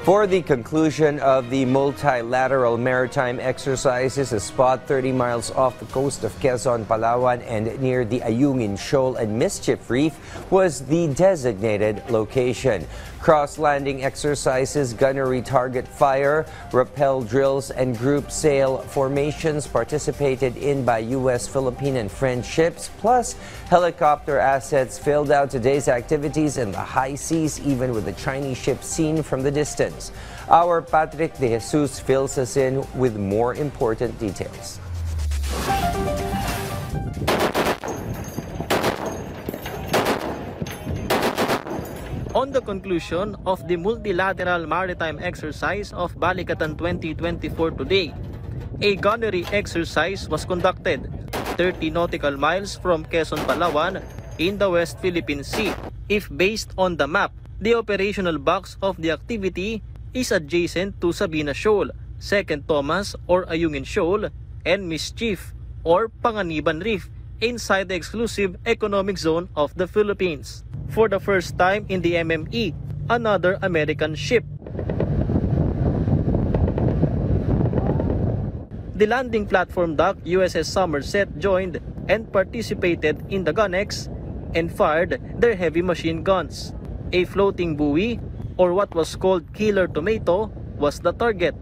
For the conclusion of the multilateral maritime exercises, a spot 30 miles off the coast of Quezon, Palawan and near the Ayungin Shoal and Mischief Reef was the designated location. Cross-landing exercises, gunnery target fire, rappel drills and group sail formations participated in by U.S., Philippine and French ships, plus helicopter assets filled out today's activities in the high seas, even with the Chinese ship seen from the distance. Our Patrick De Jesus fills us in with more important details. On the conclusion of the multilateral maritime exercise of Balikatan 2024 today, a gunnery exercise was conducted 30 nautical miles from Quezon, Palawan in the West Philippine Sea. If based on the map, the operational box of the activity is adjacent to Sabina Shoal, Second Thomas or Ayungin Shoal, and Mischief or Panganiban Reef inside the exclusive economic zone of the Philippines. For the first time in the MME, another American ship. The landing platform dock USS Somerset joined and participated in the GunX and fired their heavy machine guns. A floating buoy, or what was called Killer Tomato, was the target.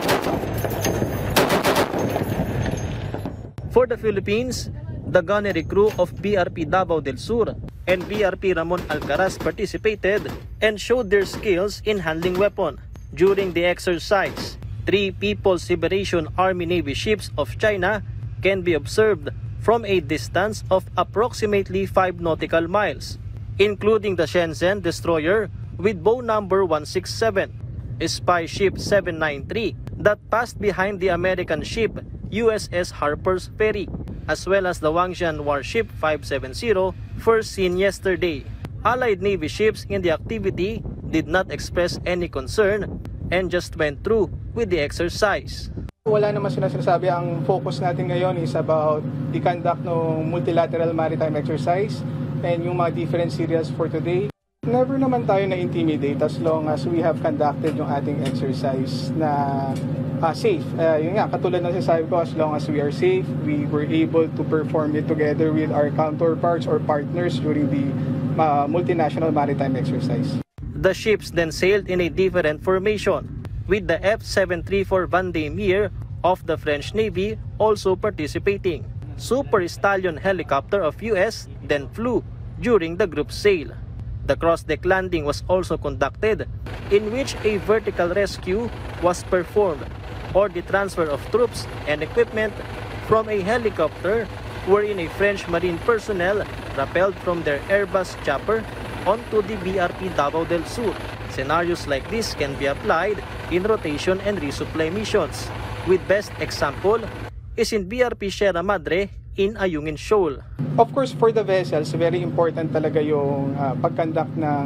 For the Philippines, the gunnery crew of BRP Davao del Sur and BRP Ramon Alcaraz participated and showed their skills in handling weapon. During the exercise, 3 People's Liberation Army Navy ships of China can be observed from a distance of approximately 5 nautical miles, including the Shenzhen destroyer with bow number 167, Spy Ship 793 that passed behind the American ship USS Harper's Ferry, as well as the Wangjian warship 570 first seen yesterday. Allied Navy ships in the activity did not express any concern and just went through with the exercise. Wala naman sinasabi, ang focus natin ngayon is about the conduct ng multilateral maritime exercise and yung mga different serials for today. Never naman tayo na-intimidate as long as we have conducted yung ating exercise na safe. Yun nga, katulad ng sinasabi ko, as long as we are safe, we were able to perform it together with our counterparts or partners during the multinational maritime exercise. The ships then sailed in a different formation, with the F-734 Vendée Mir of the French Navy also participating. Super Stallion helicopter of US then flew during the group sail. The cross-deck landing was also conducted, in which a vertical rescue was performed, or the transfer of troops and equipment from a helicopter wherein a French Marine personnel rappelled from their Airbus chopper onto the BRP Davao del Sur. Scenarios like this can be applied in rotation and resupply missions, with best example is in BRP Sierra Madre in Ayungin Shoal. Of course, for the vessels, very important talaga yung pag-conduct ng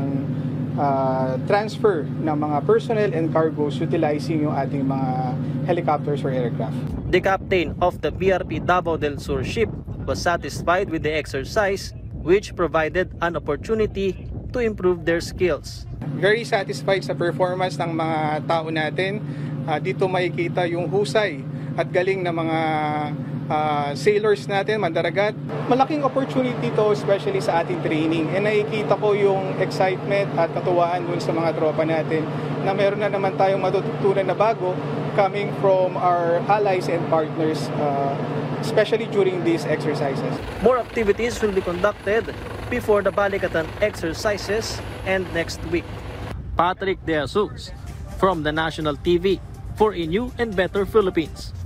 transfer ng mga personnel and cargoes utilizing yung ating mga helicopters or aircraft. The captain of the BRP Davao del Sur ship was satisfied with the exercise, which provided an opportunity to improve their skills. Very satisfied sa performance ng mga tao natin. Dito makikita yung husay at galing ng mga sailors natin, mandaragat. Malaking opportunity to, especially sa ating training. And nakikita ko yung excitement at katuwaan dun sa mga tropa natin na meron na naman tayong matututunan na bago coming from our allies and partners, especially during these exercises. More activities will be conducted before the Balikatan exercises and next week. Patrick De Jesus from the National TV for a new and better Philippines.